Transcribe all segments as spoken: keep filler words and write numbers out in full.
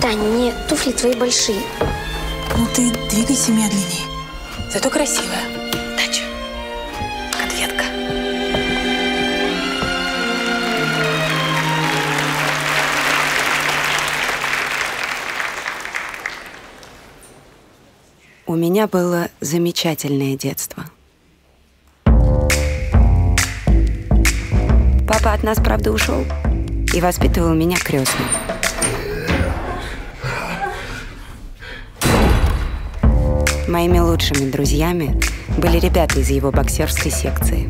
Тань, мне туфли твои большие. Ну ты двигайся медленнее. Зато красивая. Удачи. Конфетка. У меня было замечательное детство. Папа от нас, правда, ушел и воспитывал меня крестным. Моими лучшими друзьями были ребята из его боксерской секции.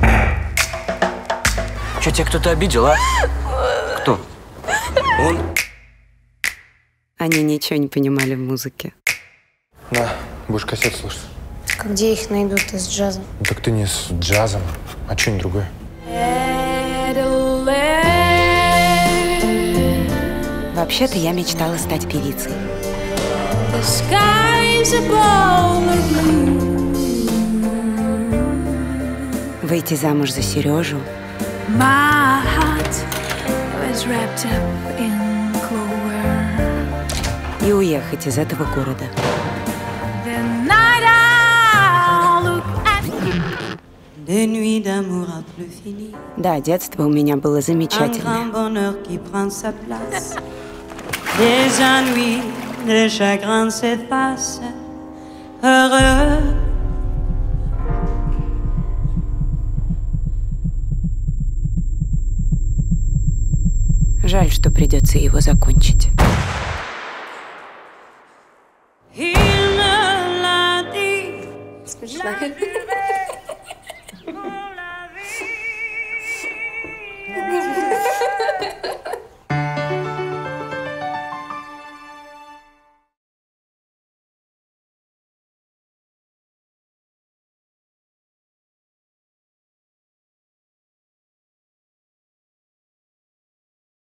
Че, тебя кто-то обидел, а? Кто? Он? Они ничего не понимали в музыке. На, будешь кассет слушать. А где их найдут с джазом? Ну, так ты не с джазом, а что-нибудь другое. Вообще-то я мечтала стать певицей. Выйти замуж за Сережу. И уехать из этого города. Да, детство у меня было замечательное. Жаль, что придется его закончить. Смешно.